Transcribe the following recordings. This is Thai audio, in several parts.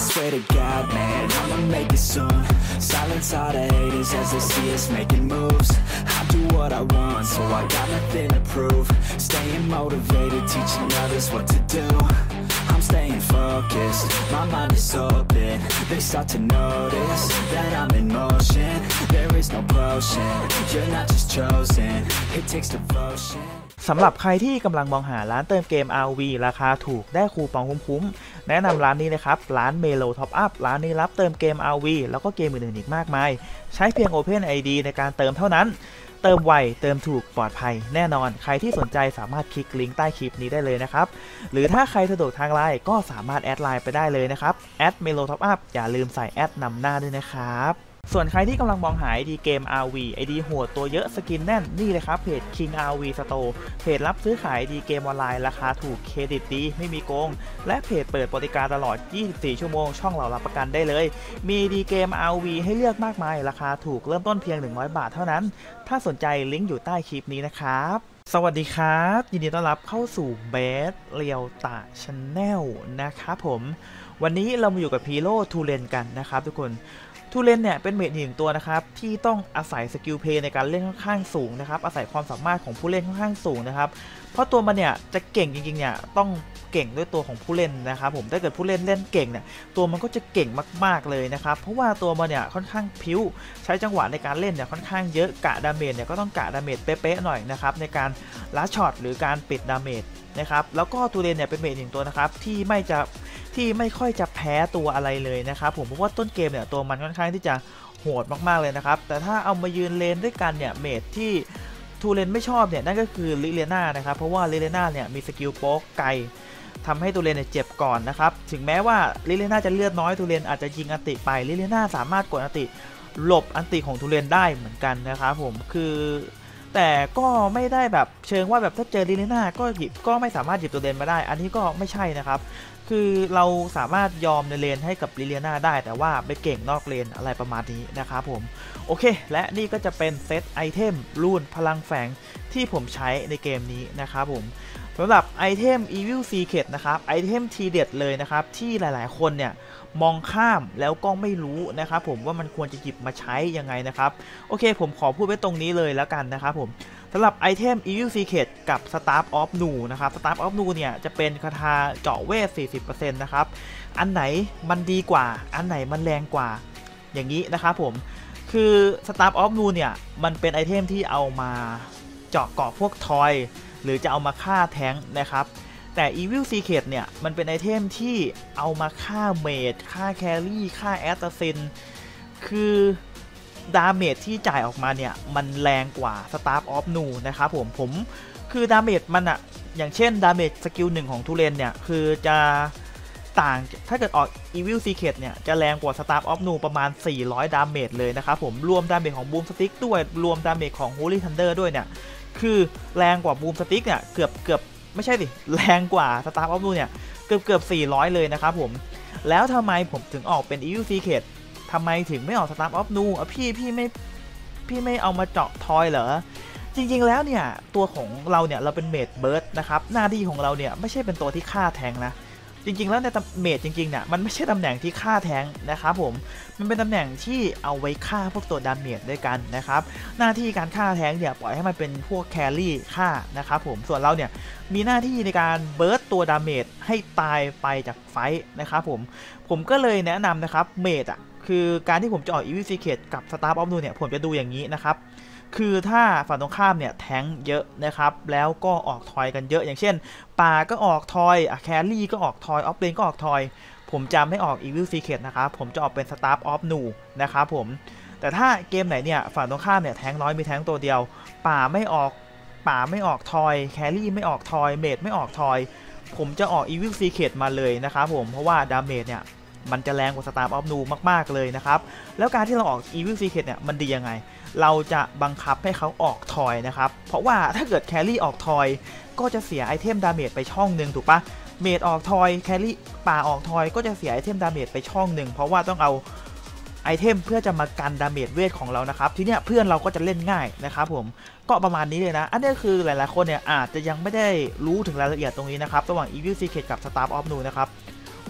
swear to God, man, I'ma make it soon. Silence all the haters as they see us making moves. I do what I want, so I got nothing to prove. Staying motivated, teaching others what to do. I'm staying focused, my mind is open. They start to notice that I'm in motion. There is no potion, you're not just chosen. It takes devotion. สำหรับใครที่กำลังมองหาร้านเติมเกม ROV ราคาถูกได้คูปองคุ้มๆแนะนำร้านนี้เลยครับร้าน Melo Top Up ร้านนี้รับเติมเกม ROV แล้วก็เกมอื่นๆอีกมากมายใช้เพียง Open ID ในการเติมเท่านั้นเติมไวเติมถูกปลอดภัยแน่นอนใครที่สนใจสามารถคลิกลิงก์ใต้คลิปนี้ได้เลยนะครับหรือถ้าใครสะดวกทางไลน์ก็สามารถแอดไลน์ไปได้เลยนะครับแอด Melo Top Up อย่าลืมใส่แอดนำหน้าด้วยนะครับส่วนใครที่กำลังมองหา ID เกม ROV ID โหดตัวเยอะสกินแน่นนี่เลยครับเพจ King ROV Store เพจรับซื้อขาย ID เกมออนไลน์ราคาถูกเครดิตดีไม่มีโกงและเพจเปิดบริการตลอด24ชั่วโมงช่องเรารับประกันได้เลยมี ID เกม ROV ให้เลือกมากมายราคาถูกเริ่มต้นเพียง100 บาทเท่านั้นถ้าสนใจลิงก์อยู่ใต้คลิปนี้นะครับสวัสดีครับยินดีต้อนรับเข้าสู่เบสเรียวตาชาแนลนะครับผมวันนี้เรามาอยู่กับฮีโร่ทูเลนกันนะครับทุกคนทูเลนเนี่ยเป็นเมจหนึ่งตัวนะครับที่ต้องอาศัยสกิลเพย์ในการเล่นค่อนข้างสูงนะครับอาศัยความสามารถของผู้เล่นค่อนข้างสูงนะครับเพราะตัวมันเนี่ยจะเก่งจริงๆเนี่ยต้องเก่งด้วยตัวของผู้เล่นนะครับผมถ้าเกิดผู้เล่นเล่นเก่งเนี่ยตัวมันก็จะเก่งมากๆเลยนะครับเพราะว่าตัวมันเนี่ยค่อนข้างพิ้วใช้จังหวะในการเล่นเนี่ยค่อนข้างเยอะกะดาเมจเนี่ยก็ต้องกะดาเมจเป๊ะๆหน่อยนะครับในการลัดช็อตหรือการปิดดาเมจนะครับแล้วก็ทูเลนเนี่ยเป็นเมจหนึ่งตัวนะครับที่ไม่ค่อยจะแพ้ตัวอะไรเลยนะครับผมเพราะว่าต้นเกมเนี่ยตัวมันค่อนข้างที่จะโหดมากๆเลยนะครับแต่ถ้าเอามายืนเลนด้วยกันเนี่ยเมจที่ทูเลนไม่ชอบเนี่ยนั่นก็คือลิเลียนานะครับเพราะว่าลิเลียนาเนี่ยมีสกิลโป๊กไกลทำให้ทูเลนเนี่ยเจ็บก่อนนะครับถึงแม้ว่าลิเลียนาจะเลือดน้อยทูเลนอาจจะยิงอันติไปลิเลียนาสามารถกดอันติหลบอันติของทูเลนได้เหมือนกันนะครับผมคือแต่ก็ไม่ได้แบบเชิงว่าแบบถ้าเจอลิเลียนาก็ไม่สามารถหยิบทูเลนมาได้อันนี้ก็ไม่ใช่นะครับคือเราสามารถยอมในเลนให้กับลิเลียนาได้แต่ว่าไปเก่งนอกเลนอะไรประมาณนี้นะครับผมโอเคและนี่ก็จะเป็นเซตไอเทมรูนพลังแฝงที่ผมใช้ในเกมนี้นะครับผมสำหรับไอเทม Evil Secret นะครับไอเทมทีเด็ดเลยนะครับที่หลายๆคนเนี่ยมองข้ามแล้วก็ไม่รู้นะครับผมว่ามันควรจะหยิบมาใช้ยังไงนะครับโอเคผมขอพูดไว้ตรงนี้เลยแล้วกันนะครับผมสำหรับไอเทม Evil Secret กับ Staff of Nu นะครับ Staff of Nu เนี่ยจะเป็นคาถาเจาะเวท 40% นะครับอันไหนมันดีกว่าอันไหนมันแรงกว่าอย่างนี้นะครับผมคือ Staff of Nu เนี่ยมันเป็นไอเทมที่เอามาเจาะเกาะพวกทอยหรือจะเอามาฆ่าแท้งนะครับแต่ Evil Secret เนี่ยมันเป็นไอเทมที่เอามาฆ่าเมจฆ่าแครี่ฆ่าแอสซัสซินคือดาเมจที่จ่ายออกมาเนี่ยมันแรงกว่า Staff of Nu นะครับผมคือดาเมจมันอะอย่างเช่นดาเมจสกิล1ของทูเลนเนี่ยคือจะต่างถ้าเกิดออก Evil Secret เนี่ยจะแรงกว่า Staff of Nu ประมาณ400ดาเมจเลยนะครับผมรวมดาเมจของ Boom Stick ด้วยรวมดาเมจของ Holy Thunder ด้วยเนี่ยคือแรงกว่า Boom Stick เนี่ยเกือบไม่ใช่ดิแรงกว่า Staff of Nu เนี่ยเกือบ400เลยนะครับผมแล้วทำไมผมถึงออกเป็น Evil Secretทำไมถึงไม่ออก Staff of Nu พี่ไม่เอามาเจาะทอยเหรอจริงๆแล้วเนี่ยตัวของเราเนี่ยเราเป็นเมจเบิร์ดนะครับหน้าที่ของเราเนี่ยไม่ใช่เป็นตัวที่ฆ่าแทงนะจริงๆแล้วในเมจจริงๆเนี่ยมันไม่ใช่ตำแหน่งที่ฆ่าแทงนะครับผมมันเป็นตำแหน่งที่เอาไว้ฆ่าพวกตัวดาเมจด้วยกันนะครับหน้าที่การฆ่าแทงเนี่ยปล่อยให้มันเป็นพวกแครี่ฆ่านะครับผมส่วนเราเนี่ยมีหน้าที่ในการเบิร์ดตัวดาเมจให้ตายไปจากไฟท์นะครับผมก็เลยแนะนำนะครับเมจอ่ะคือการที่ผมจะออก Evil Secret กับ Staff of Nu เนี่ยผมจะดูอย่างนี้นะครับคือถ้าฝั่งตรงข้ามเนี่ยแทงเยอะนะครับแล้วก็ออกทอยกันเยอะอย่างเช่นป่าก็ออกทอยแครี่ก็ออกทอยออฟเลนก็ออกทอยผมจะไม่ออก Evil Secret นะครับผมจะออกเป็น Staff of Nu นะครับผมแต่ถ้าเกมไหนเนี่ยฝั่งตรงข้ามเนี่ยแทงน้อยมีแทงตัวเดียวป่าไม่ออกทอยแครี่ไม่ออกทอยเมจไม่ออกทอยผมจะออก Evil Secret มาเลยนะครับผมเพราะว่าดาเมจเนี่ยมันจะแรงกว่า Staff of Nu มากๆเลยนะครับแล้วการที่เราออก Evil Secret เนี่ยมันดียังไงเราจะบังคับให้เขาออกทอยนะครับเพราะว่าถ้าเกิดแครี่ออกทอยก็จะเสียไอเทมดาเมจไปช่องหนึ่งถูกปะเมจออกทอยแครี่ป่าออกทอยก็จะเสียไอเทมดาเมจไปช่องหนึ่งเพราะว่าต้องเอาไอเทมเพื่อจะมากันดาเมจเวทของเรานะครับทีเนี้ยเพื่อนเราก็จะเล่นง่ายนะครับผมก็ประมาณนี้เลยนะอันนี้คือหลายๆคนเนี่ยอาจจะยังไม่ได้รู้ถึงรายละเอียดตรงนี้นะครับระหว่าง Evil Secret กับ Staff of Nu นะครับ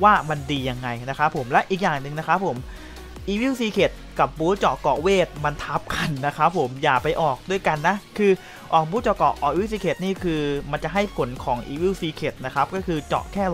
ว่ามันดียังไงนะครับผมและอีกอย่างหนึ่งนะครับผม Evil Secret กับบูธเจาะเกาะเวทมันทับกันนะครับผมอย่าไปออกด้วยกันนะคือออกบูธเจาะเกาะออก Evil Secret นี่คือมันจะให้ผลของ Evil Secret นะครับก็คือเจาะแค่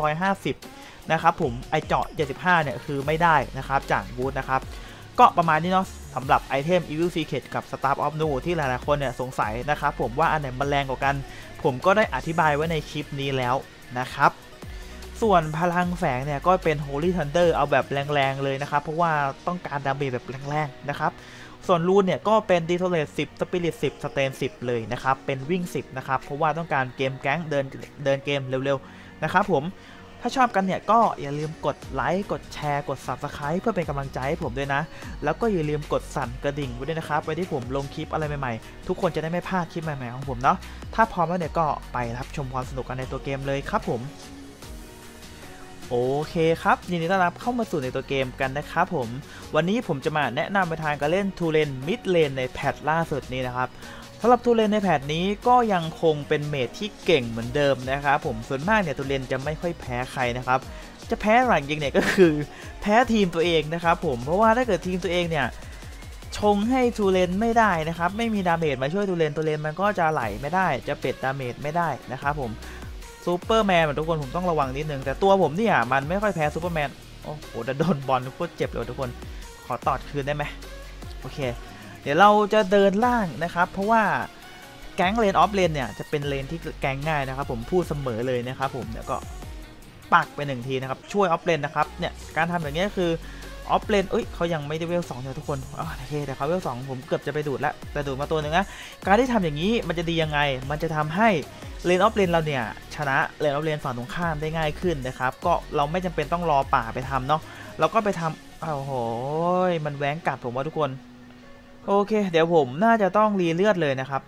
150นะครับผมไอเจาะ75เนี่ยคือไม่ได้นะครับจากบูธนะครับก็ประมาณนี้เนาะสำหรับไอเทม Evil Secret กับ Staff of Nu ที่หลายๆคนเนี่ยสงสัยนะครับผมว่าอันไหนมันแรงกว่ากันผมก็ได้อธิบายไว้ในคลิปนี้แล้วนะครับส่วนพลังแฝงเนี่ยก็เป็น Holy Thunder เอาแบบแรงๆเลยนะครับเพราะว่าต้องการดาเมจแบบแรงๆนะครับส่วนรูนเนี่ยก็เป็น Detonate 10 Spirit 10 Stain 10เลยนะครับเป็นวิ่ง10นะครับเพราะว่าต้องการเกมแก๊งเดินเกมเร็วๆนะครับผมถ้าชอบกันเนี่ยก็อย่าลืมกดไลค์กดแชร์กด Subscribe เพื่อเป็นกำลังใจให้ผมด้วยนะแล้วก็อย่าลืมกดสั่นกระดิ่งไว้ด้วยนะครับไว้ที่ผมลงคลิปอะไรใหม่ๆทุกคนจะได้ไม่พลาดคลิปใหม่ๆของผมเนาะถ้าพร้อมแล้วเนี่ยก็ไปรับชมความสนุกกันในตัวเกมเลยครับผมโอเคครับยินดีต้อนรับเข้ามาสู่ในตัวเกมกันนะครับผมวันนี้ผมจะมาแนะนำไปทางการเล่นทูเลนมิดเลนในแพทล่าสุดนี้นะครับสำหรับทูเลนในแพทนี้ก็ยังคงเป็นเมจที่เก่งเหมือนเดิมนะครับผมส่วนมากเนี่ยทูเลนจะไม่ค่อยแพ้ใครนะครับจะแพ้หลังจริงเนี่ยก็คือแพ้ทีมตัวเองนะครับผมเพราะว่าถ้าเกิดทีมตัวเองเนี่ยชงให้ทูเลนไม่ได้นะครับไม่มีดาเมจมาช่วยทูเลนมันก็จะไหลไม่ได้จะเป็ดดาเมจไม่ได้นะครับผมซูเปอร์แมนทุกคนผมต้องระวังนิดนึงแต่ตัวผมเนี่ยมันไม่ค่อยแพ้ซูเปอร์แมนโอ้โหโดนบอลโคตรเจ็บเลยทุกคนขอตอดคืนได้ไหมโอเคเดี๋ยวเราจะเดินล่างนะครับเพราะว่าแก๊งเลนออฟเลนเนี่ยจะเป็นเลนที่แก๊งง่ายนะครับผมพูดเสมอเลยนะครับผมเดี๋ยวก็ปักไป1ทีนะครับช่วยออฟเลนนะครับเนี่ยการทำอย่างนี้คือออฟเลนเขายังไม่ได้เวล2เลยทุกคนโอเคแต่เขาเวล2ผมเกือบจะไปดูดแล้วแต่ดูดมาตัวหนึ่งนะการที่ทำอย่างนี้มันจะดียังไงมันจะทำให้เลนออฟเลนเราเนี่ยชนะเลนออฟเลนฝั่งตรงข้ามได้ง่ายขึ้นนะครับก็เราไม่จำเป็นต้องรอป่าไปทำเนาะเราก็ไปทำโอ้โหมันแหวงกัดผมว่าทุกคนโอเคเดี๋ยวผมน่าจะต้องรีเลือดเลยนะครับ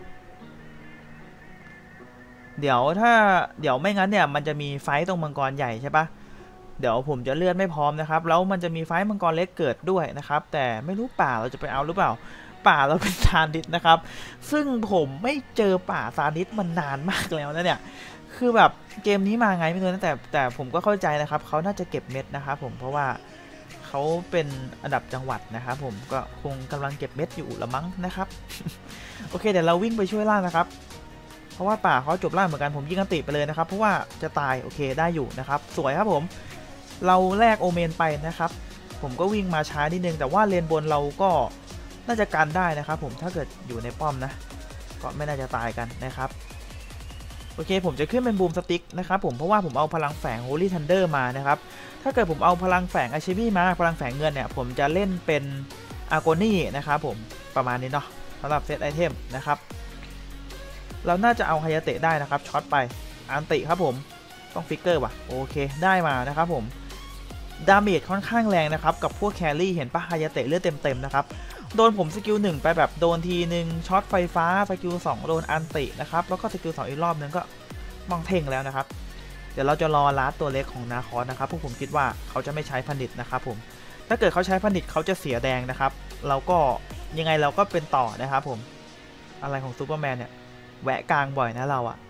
เดี๋ยวไม่งั้นเนี่ยมันจะมีไฟตรงมังกรใหญ่ใช่ปะเดี๋ยวผมจะเลือดไม่พร้อมนะครับแล้วมันจะมีไฟมังกรเล็กเกิดด้วยนะครับแต่ไม่รู้ป่าเราจะไปเอาหรือเปล่าป่าเราเป็นซาดิสนะครับซึ่งผมไม่เจอป่าซาดิสมันนานมากแล้วนะเนี่ยคือแบบเกมนี้มาไงไม่รู้นะแต่ผมก็เข้าใจนะครับเขาน่าจะเก็บเม็ดนะครับผมเพราะว่าเขาเป็นอันดับจังหวัดนะครับผมก็คงกำลังเก็บเม็ดอยู่ละมั้งนะครับโอเคเดี๋ยวเราวิ่งไปช่วยล่างนะครับเพราะว่าป่าเขาจบล่างเหมือนกันผมยิงอันติไปเลยนะครับเพราะว่าจะตายโอเคได้อยู่นะครับสวยครับผมเราแลกโอเมนไปนะครับผมก็วิ่งมาช้านิดนึงแต่ว่าเลนบนเราก็น่าจะกันได้นะครับผมถ้าเกิดอยู่ในป้อมนะก็ไม่น่าจะตายกันนะครับโอเคผมจะขึ้นเป็นบูมสติ๊กนะครับผมเพราะว่าผมเอาพลังแฝง Holy Thunder มานะครับถ้าเกิดผมเอาพลังแฝงอาชิบี้มาพลังแฝงเงินเนี่ยผมจะเล่นเป็นอาโกนี่นะครับผมประมาณนี้เนาะสำหรับเซตไอเทมนะครับเราน่าจะเอาไฮยาเตะได้นะครับช็อตไปอันติครับผมต้องฟิกเกอร์ว่ะโอเคได้มานะครับผมดาเมจค่อนข้างแรงนะครับกับพวกแครี่เห็นปะไฮยาเตะเลือดเต็มนะครับโดนผมสกิล1ไปแบบโดนทีนึงช็อตไฟฟ้าสกิล2โดนอันตินะครับแล้วก็สกิล2อีกรอบนึงก็มองเท่งแล้วนะครับเดี๋ยวเราจะรอลัดตัวเล็กของนาคอสนะครับพวกผมคิดว่าเขาจะไม่ใช้พันดิตนะครับผมถ้าเกิดเขาใช้พันดิตเขาจะเสียแดงนะครับเราก็ยังไงเราก็เป็นต่อนะครับผมอะไรของซูเปอร์แมนเนี่ยแวะกลางบ่อยนะเราอะ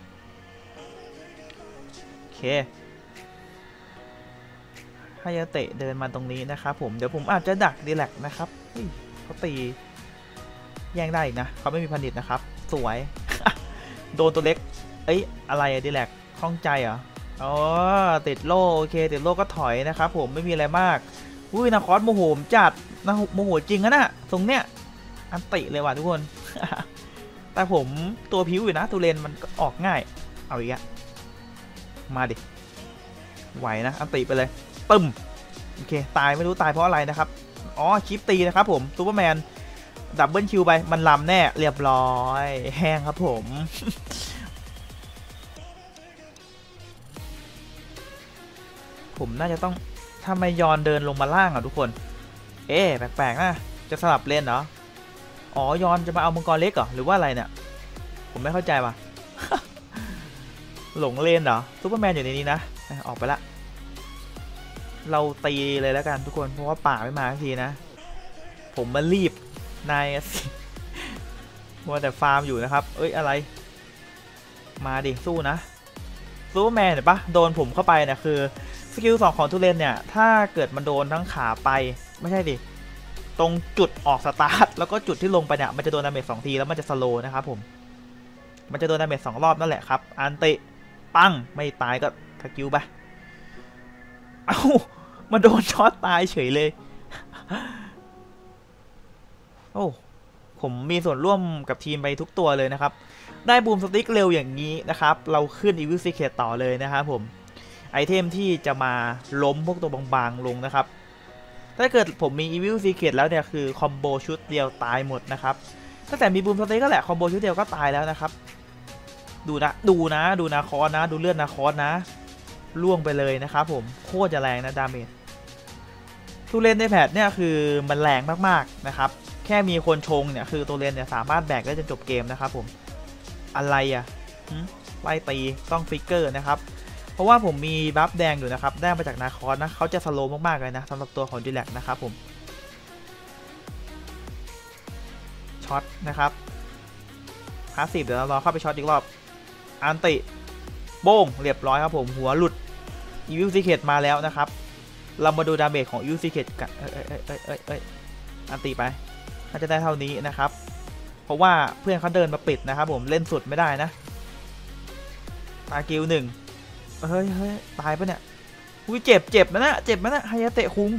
โอเคไฮยาเตะเดินมาตรงนี้นะครับผมเดี๋ยวผมอาจจะดักดีแลกนะครับเขาตีแย่งได้อีกนะเขาไม่มีพันดิตนะครับสวย โดนตัวเล็กอะไรอะดีแลกคล่องใจเหรออ๋อติดโล่โอเคติดโล่ก็ถอยนะครับผมไม่มีอะไรมากอุ้ยนาคอสโมโหจัดนะโมโหจริงนะตรงเนี้ยอันติเลยว่ะทุกคน แต่ผมตัวผิวอยู่นะตัวเลนมันออกง่ายเอาอีกอะมาดิไหวนะอันติไปเลยตึมโอเคตายไม่รู้ตายเพราะอะไรนะครับอ๋อคลิปตีนะครับผมซูเปอร์แมนดับเบิลคิวไปมันลำแน่เรียบร้อยแห้งครับผม ผมน่าจะต้องทำไมยอนเดินลงมาล่างอ่ะทุกคนแปลกๆนะจะสลับเลนเหรออ๋อยอนจะมาเอามังกรเล็กเหรอหรือว่าอะไรเนี่ยผมไม่เข้าใจว่ะ หลงเลนเหรอซูเปอร์แมนอยู่ในนี้นะออกไปละเราตีเลยแล้วกันทุกคนเพราะว่าป่าไม่มาทีนะผมมารีบนายสิมัวแต่ฟาร์มอยู่นะครับอะไรมาดิสู้นะซูเปอร์แมนเห็นปะโดนผมเข้าไปเนี่ยคือสกิล2ของทุเรนเนี่ยถ้าเกิดมันโดนทั้งขาไปไม่ใช่ดิตรงจุดออกสตาร์ทแล้วก็จุดที่ลงไปเนี่ยมันจะโดนดาเมจ2ทีแล้วมันจะสโลว์นะครับผมมันจะโดนดาเมจ2รอบนั่นแหละครับอันติปังไม่ตายก็สกิลไปเอ้ามาโดนช็อตตายเฉยเลยโอ้ผมมีส่วนร่วมกับทีมไปทุกตัวเลยนะครับได้บูมสติ๊กเร็วอย่างนี้นะครับเราขึ้นอีวิลซีเคทต่อเลยนะครับผมไอเทมที่จะมาล้มพวกตัวบางๆลงนะครับถ้าเกิดผมมีอีวิลซีเคทแล้วเนี่ยคือคอมโบชุดเดียวตายหมดนะครับตั้งแต่มีบูมสติ๊กก็แหละคอมโบชุดเดียวก็ตายแล้วนะครับดูนาคอสนะดูเลือดนาคอสนะล่วงไปเลยนะครับผมโคตรจะแรงนะดาเมจทุเรนในแพทเนี่ยคือมันแรงมากๆนะครับแค่มีคนชงเนี่ยคือตัวเลนเนี่ยสามารถแบกได้จนจบเกมนะครับผมอะไรอ่ะไล่ตีต้องฟิกเกอร์นะครับเพราะว่าผมมีบัฟแดงอยู่นะครับได้มาจากนาคอสนะเขาจะสโลว์มากๆเลยนะสำหรับตัวของดิแลกนะครับผมช็อตนะครับพาสซีฟเดี๋ยวเรารอเข้าไปช็อตอีกรอบอันติโบ้งเรียบร้อยครับผมหัวหลุดอีวิลซีเคทมาแล้วนะครับเรามาดูดาเมจของอีวิลซีเคทกันอันติไปน่าจะได้เท่านี้นะครับเพราะว่าเพื่อนเขาเดินมาปิดนะครับผมเล่นสุดไม่ได้นะตากิล1เฮ้ยตายปะเนี่ยอุ้ยเจ็บนะไฮยาเตะคุง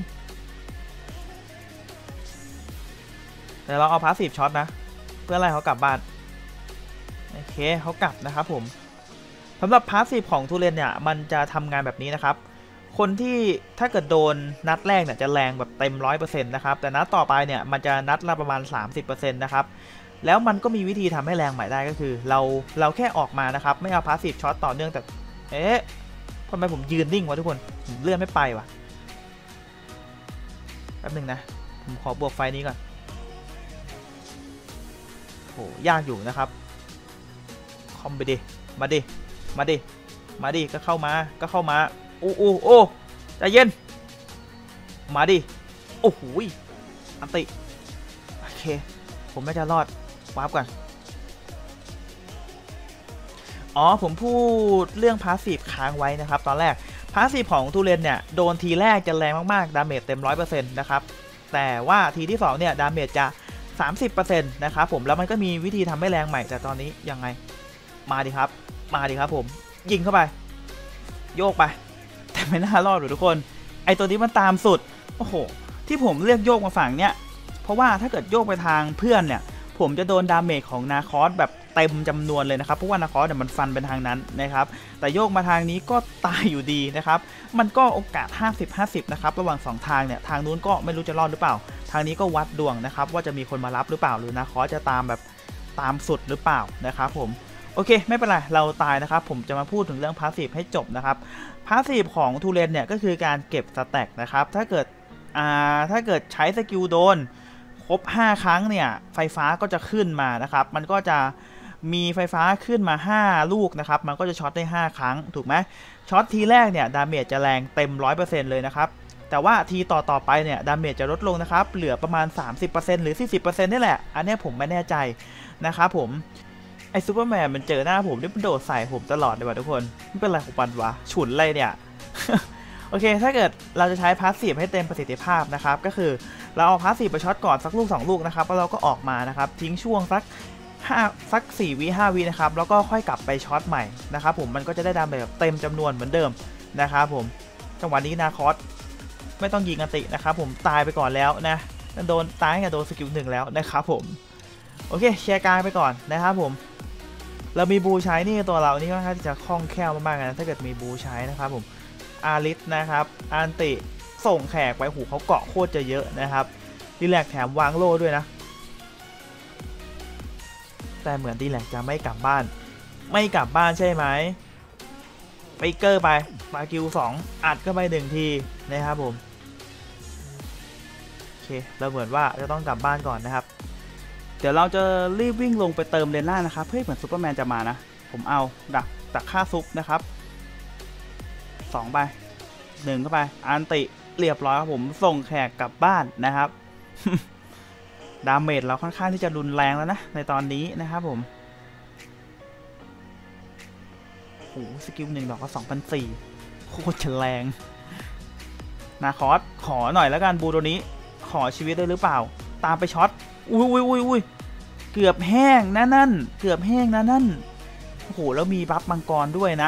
เดี๋ยวเราเอาพาสซีฟช็อตนะเพื่อไล่เขากลับบ้านโอเคเขากลับนะครับผมสำหรับพาสซีฟของทุเรนเนี่ยมันจะทำงานแบบนี้นะครับคนที่ถ้าเกิดโดนนัดแรกเนี่ยจะแรงแบบเต็ม 100% นะครับแต่นัดต่อไปเนี่ยมันจะนัดละประมาณ 30% นะครับแล้วมันก็มีวิธีทำให้แรงใหม่ได้ก็คือเราแค่ออกมานะครับไม่เอาพาสซีฟช็อตต่อเนื่องแต่ทำไมผมยืนนิ่งวะทุกคนผมเลื่อนไม่ไปวะแป๊บนึงนะผมขอบวกไฟนี้ก่อนโหยากอยู่นะครับคอมไปดิมาดิก็เข้ามาโอ้ใจเย็นมาดิโอ้โหอันติโอเคผมน่าจะรอดวาร์ปก่อนผมพูดเรื่องพาสซีฟค้างไว้นะครับตอนแรกพาสซีฟของทุเรนเนี่ยโดนทีแรกจะแรงมากๆดาเมจเต็ม 100% นะครับแต่ว่าทีที่2เนี่ยดาเมจจะ 30% นะครับผมแล้วมันก็มีวิธีทำให้แรงใหม่แต่ตอนนี้ยังไงมาดิครับผมยิงเข้าไปโยกไปแต่ไม่น่ารอดหรอกทุกคนไอตัวนี้มันตามสุดโอ้โหที่ผมเลือกโยกมาฝั่งเนี้ยเพราะว่าถ้าเกิดโยกไปทางเพื่อนเนี่ยผมจะโดนดาเมจของนาคอสแบบเต็มจำนวนเลยนะครับเพราะว่านาคอสเนี่ยมันฟันเป็นทางนั้นนะครับแต่โยกมาทางนี้ก็ตายอยู่ดีนะครับมันก็โอกาส 50-50 นะครับระหว่าง2ทางเนี่ยทางนู้นก็ไม่รู้จะรอดหรือเปล่าทางนี้ก็วัดดวงนะครับว่าจะมีคนมารับหรือเปล่าหรือนาคอสจะตามแบบตามสุดหรือเปล่านะครับผมโอเคไม่เป็นไรเราตายนะครับผมจะมาพูดถึงเรื่องพาสซีฟให้จบนะครับพาสซีฟของทุเรนเนี่ยก็คือการเก็บสแต็กนะครับถ้าเกิดใช้สกิลโดนครบ5ครั้งเนี่ยไฟฟ้าก็จะขึ้นมานะครับมันก็จะมีไฟฟ้าขึ้นมา5ลูกนะครับมันก็จะช็อตได้5ครั้งถูกไหมช็อตทีแรกเนี่ยดาเมจจะแรงเต็ม 100% เลยนะครับแต่ว่าทีต่อไปเนี่ยดาเมจจะลดลงนะครับเหลือประมาณ 30% หรือ 40% นี่แหละอันนี้ผมไม่แน่ใจนะครับผมไอซูเปอร์แมนมันเจอหน้าผมนี่มันโดดใส่ผมตลอดเลยว่ะทุกคนไม่เป็นไรของปันวะฉุนอะไรเนี่ย โอเคถ้าเกิดเราจะใช้พาสซีฟให้เต็มประสิทธิภาพนะครับก็คือเราเอาพาสซีฟไปช็อตก่อนสักลูก2ลูกนะครับแล้วเราก็ออกมานะครับทิ้งช่วงสัก4 วิ 5 วินะครับแล้วก็ค่อยกลับไปช็อตใหม่นะครับผมมันก็จะได้ดาเมจแบบเต็มจำนวนเหมือนเดิมนะครับผมจังหวะนี้นาคอสไม่ต้องยิงอันตินะครับผมตายไปก่อนแล้วนะโดนตายกับโดนสกิล1แล้วนะครับผมโอเคแชร์กลางไปก่อนนะครับผมเรามีบูใช้นี่ตัวเรานี่ค่อนข้างที่จะคล่องแคล่วมากๆนะถ้าเกิดมีบูใช้นะครับผมอาริสนะครับอันติส่งแขกไปหูเขาเกาะโคตรจะเยอะนะครับดีแลกแถมวางโล่ด้วยนะแต่เหมือนดีแลกจะไม่กลับบ้านใช่ไหมไปเกอร์ไปมาคิว2อัดก็ไป1ทีนะครับผมโอเคเราเหมือนว่าจะต้องกลับบ้านก่อนนะครับเดี๋ยวเราจะรีบวิ่งลงไปเติมเลนล่างนะครับเพื่อเหมือนซูเปอร์แมนจะมานะผมเอาดักฆ่าซุปนะครับ2ไป1เข้าไปอันติเรียบร้อยครับผมส่งแขกกลับบ้านนะครับ ดาเมจเราค่อนข้างที่จะรุนแรงแล้วนะในตอนนี้นะครับผมโอ้สกิล1ดอกก็ 2,400 โคตรแรงนาคอสขอหน่อยแล้วกันบูตัวนี้ขอชีวิตได้หรือเปล่าตามไปช็อตอุ้ยเกือบแห้งนะนั่นเกือบแห้งนะนั่นโอ้โหแล้วมีบัฟมังกรด้วยนะ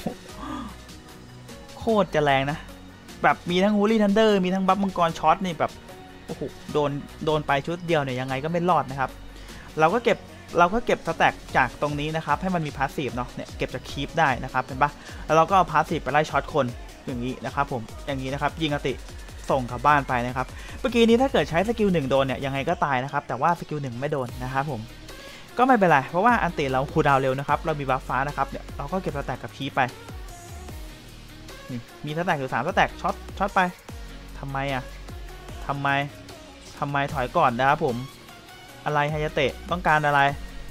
โคตรจะแรงนะแบบมีทั้งฮูลี่ทันเดอร์มีทั้งบัฟมังกรช็อตนี่แบบโอ้โหโดนไปชุดเดียวเนี่ยยังไงก็ไม่รอดนะครับเราก็เก็บสแต็กจากตรงนี้นะครับให้มันมีพาสซีฟเนาะเนี่ยเก็บจากคีปได้นะครับเห็นปะแล้วเราก็เอาพาสซีฟไปไล่ช็อตคนอย่างนี้นะครับผมอย่างนี้นะครับยิงอติส่งกลับบ้านไปนะครับเมื่อกี้นี้ถ้าเกิดใช้สกิล1โดนเนี่ยยังไงก็ตายนะครับแต่ว่าสกิล1ไม่โดนนะครับผมก็ไม่เป็นไรเพราะว่าอันติเราคูลดาวน์เร็วนะครับเรามีบัฟฟ้านะครับเนี่ยเราก็เก็บสแต็กกับคีปไปนี่มีสแต็กอยู่3สแต็กช็อตไปทำไมทำไมถอยก่อนนะครับผมอะไรฮายาเตะต้องการอะไร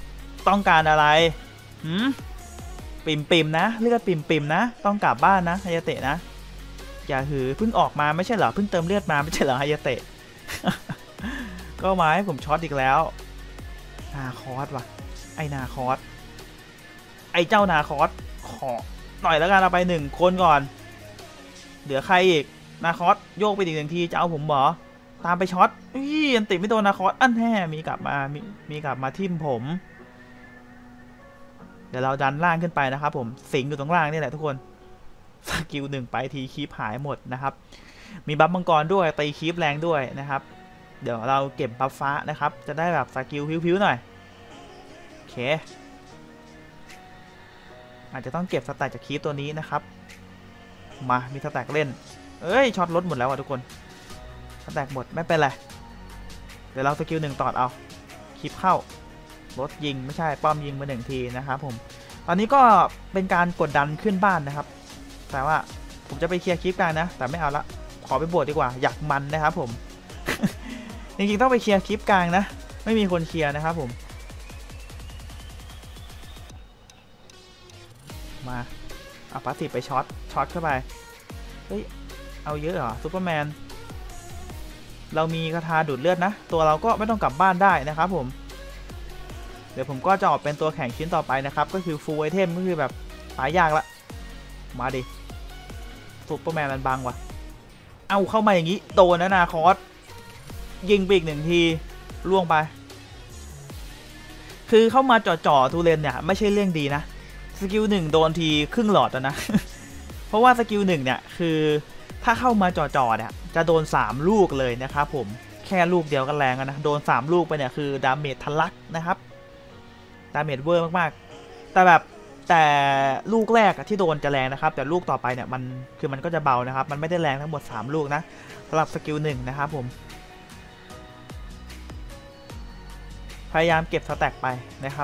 ปิ่มนะเลือดปิ่มนะต้องกลับบ้านนะฮายาเตะนะอย่าหือเพิ่งออกมาไม่ใช่เหรอเพิ่งเติมเลือดมาไม่ใช่เหรอฮายาเตะ ก็มาให้ผมช็อตอีกแล้วนาคอสว่ะไอนาคอสไอเจ้านาคอสขอหน่อยแล้วกันเอาไป1คนก่อนเหลือใครอีกนาคอสโยกไปอีก1ทีจะเอาผมเหรอตามไปช็อตอันติไม่โดนนาคอสอันแท้มีกลับมาทิ่มผมเดี๋ยวเราดันล่างขึ้นไปนะครับผมสิงอยู่ตรงล่างนี่แหละทุกคนสกิล1ไปทีคีปหายหมดนะครับมีบัฟมังกรด้วยตีคีปแรงด้วยนะครับเดี๋ยวเราเก็บบัฟฟ้านะครับจะได้แบบสกิลพิ้วๆหน่อยโอเคอาจจะต้องเก็บสแต็กจากคีปตัวนี้นะครับมามีสแต็กเล่นช็อตลดหมดแล้วทุกคนสแต็กหมดไม่เป็นไรเดี๋ยวเราสกิล1ตอดเอาคีปเข้ารถยิงไม่ใช่ป้อมยิงมา1ทีนะครับผมตอนนี้ก็เป็นการกดดันขึ้นบ้านนะครับแต่ว่าผมจะไปเคลียร์คลิปกลางนะแต่ไม่เอาละขอไปบวชดีกว่าอยากมันนะครับผม จริงๆต้องไปเคลียร์คลิปกลางนะไม่มีคนเคลียร์นะครับผมมาเอาพาสซีฟไปช็อตเข้าไปเอาเยอะเหรอซูเปอร์แมนเรามีคาถาดูดเลือดนะตัวเราก็ไม่ต้องกลับบ้านได้นะครับผมเดี๋ยวผมก็จะออกเป็นตัวแข่งชิ้นต่อไปนะครับก็คือฟูลไอเทมก็คือแบบตายยากละมาดิซูเปอร์แมนมันบังว่ะเอาเข้ามาอย่างนี้โดนนะนาคอสยิงไปอีก1ทีล่วงไปคือเข้ามาจ่อทูเลนเนี่ยไม่ใช่เรื่องดีนะสกิล1โดนทีครึ่งหลอดนะ เพราะว่าสกิล1เนี่ยคือถ้าเข้ามาจ่อเนี่ยจะโดน3ลูกเลยนะครับผมแค่ลูกเดียวก็แรงนะโดน3ลูกไปเนี่ยคือดาเมจทะลักนะครับดาเมจเวอร์มากๆแต่ลูกแรกที่โดนจะแรงนะครับแต่ลูกต่อไปเนี่ยมันก็จะเบานะครับมันไม่ได้แรงทั้งหมด3ลูกนะสำหรับสกิล1นะครับผมพยายามเก็บสแต็กไปนะครับ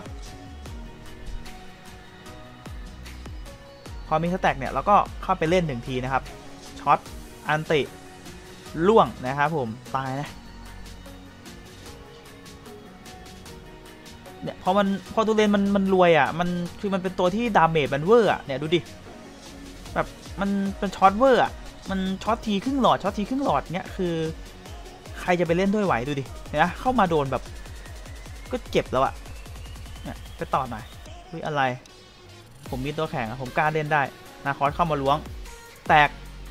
พอมีสแต็กเนี่ยเราก็เข้าไปเล่น1ทีนะครับช็อตอันติล่วงนะครับผมตายนะเนี่ยพอตัวเลนมันรวยมันคือมันเป็นตัวที่ดาเมจมันเวอร์เนี่ยดูดิแบบมันเป็นช็อตเวอร์มันช็อตทีครึ่งหลอดเนี่ยคือใครจะไปเล่นด้วยไหวดูดิเนี่ยเข้ามาโดนแบบก็เจ็บแล้วเนี่ยไปต่อหน่อยอะไรผมมีตัวแข่งผมกล้าเล่นได้นาคอสเข้ามาล้วงแตก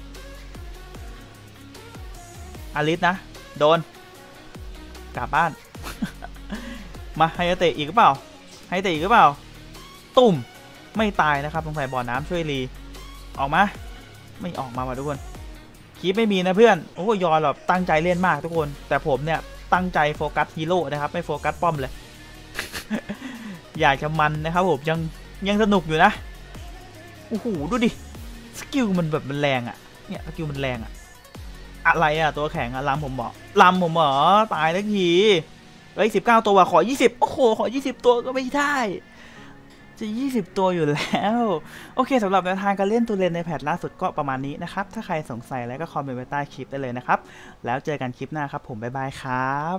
อลิสนะโดนกลับบ้าน มาไฮเตะอีกหรือเปล่าตุ่มไม่ตายนะครับสงสัยบ่อน้ำช่วยรีออกมาไม่ออกมาทุกคนคีปไม่มีนะเพื่อนโอ้ยอนแบบตั้งใจเล่นมากทุกคนแต่ผมเนี่ยตั้งใจโฟกัสฮีโร่นะครับไม่โฟกัสป้อมเลย อยากจะมันนะครับผมยังสนุกอยู่นะโอ้โหดูดิสกิลมันแบบมันแรงเนี่ยสกิลมันแรงอะไรตัวแข็งลำผมเหรอตายทักที19 ตัวขอ20โอ้โหขอ20ตัวก็ไม่ได้จะ20ตัวอยู่แล้วโอเคสำหรับแนวทางการเล่นตัวเลนในแพทล่าสุดก็ประมาณนี้นะครับถ้าใครสงสัยแล้วก็คอมเมนต์ไว้ใต้คลิปได้เลยนะครับแล้วเจอกันคลิปหน้าครับผมบ๊ายบายครับ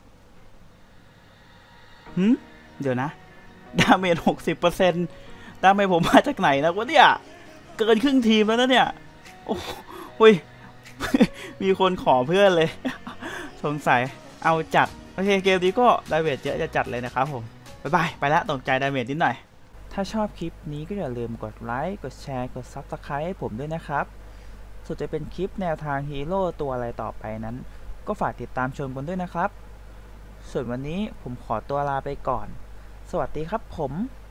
เดี๋ยวนะดาเมจ 60% ดาเมจผมมาจากไหนนะวะเนี่ยเกินครึ่งทีมแล้วนะเนี่ยโอ้ย มีคนขอเพื่อนเลย สงสัยเอาจัดโอเคเกมนี้ก็ดาเมจเยอะจะจัดเลยนะครับผมบ๊ายบายไปแล้วตกใจดาเมจนิดหน่อยถ้าชอบคลิปนี้ก็อย่าลืมกดไลค์กดแชร์กด Subscribe ให้ผมด้วยนะครับส่วนจะเป็นคลิปแนวทางฮีโร่ตัวอะไรต่อไปนั้น ก็ฝากติดตามชมกันด้วยนะครับ ส่วนวันนี้ผมขอตัวลาไปก่อน สวัสดีครับผม